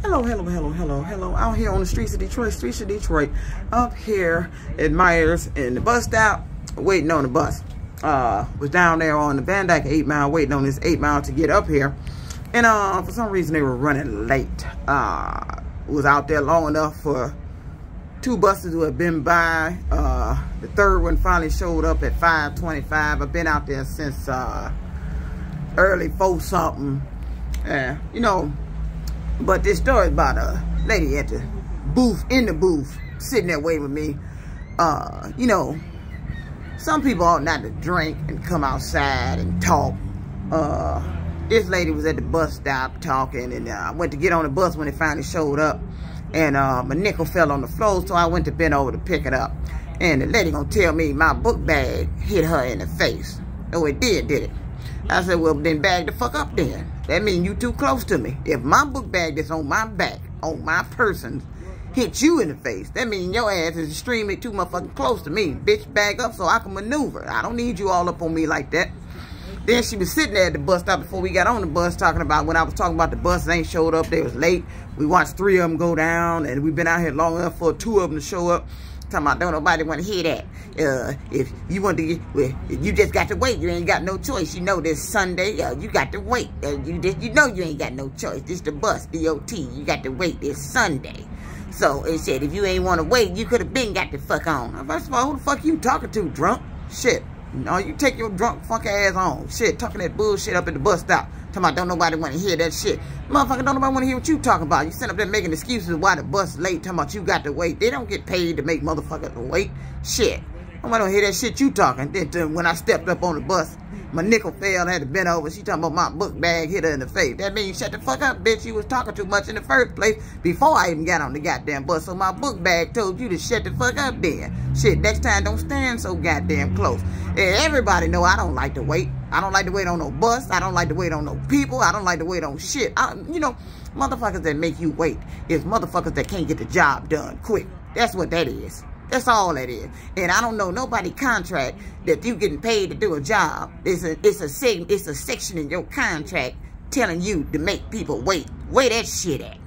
Hello. Out here on the streets of Detroit, up here at Myers in the bus stop, waiting on the bus. Was down there on the Van Dyke 8 Mile, waiting on this 8 Mile to get up here. And for some reason they were running late. Was out there long enough for 2 buses to have been by. The third one finally showed up at 5:25. I've been out there since early 4-something. You know, but this story is about a lady at the booth, sitting there waiting with me. You know, some people ought not to drink and come outside and talk. This lady was at the bus stop talking, and I went to get on the bus when it finally showed up. And my nickel fell on the floor, so I went to bend over to pick it up. And the lady gonna tell me my book bag hit her in the face. Oh, it did it? I said, well, then bag the fuck up then. That means you too close to me. If my book bag that's on my back, on my person, hit you in the face, that means your ass is extremely too motherfucking close to me. Bitch, bag up so I can maneuver. I don't need you all up on me like that. Then she was sitting there at the bus stop before we got on the bus talking about when I was talking about the buses ain't showed up. They was late. We watched 3 of them go down, and we've been out here long enough for 2 of them to show up. Talking about don't nobody want to hear that. If you want to, you just got to wait. You ain't got no choice. You know this Sunday. You got to wait. You know you ain't got no choice. This the bus, DOT. You got to wait. It's Sunday. So it said if you ain't want to wait, you could have been got the fuck on. First of all, who the fuck you talking to, drunk? Shit. No, you take your drunk fuck ass on. Shit, talking that bullshit up at the bus stop. Talking about don't nobody want to hear that shit. Motherfucker, don't nobody want to hear what you talking about. You sitting up there making excuses why the bus is late. Talking about you got to wait. They don't get paid to make motherfuckers wait. Shit. Nobody don't hear that shit you talking. Then when I stepped up on the bus, my nickel fell and had to bend over. She talking about my book bag hit her in the face. That means shut the fuck up, bitch. You was talking too much in the first place before I even got on the goddamn bus. So my book bag told you to shut the fuck up then. Shit, next time don't stand so goddamn close. And everybody know I don't like to wait. I don't like to wait on no bus. I don't like to wait on no people. I don't like to wait on shit. You know, motherfuckers that make you wait is motherfuckers that can't get the job done quick. That's what that is. That's all that is. And I don't know nobody contract that you getting paid to do a job. It's a section in your contract telling you to make people wait. Where that shit at?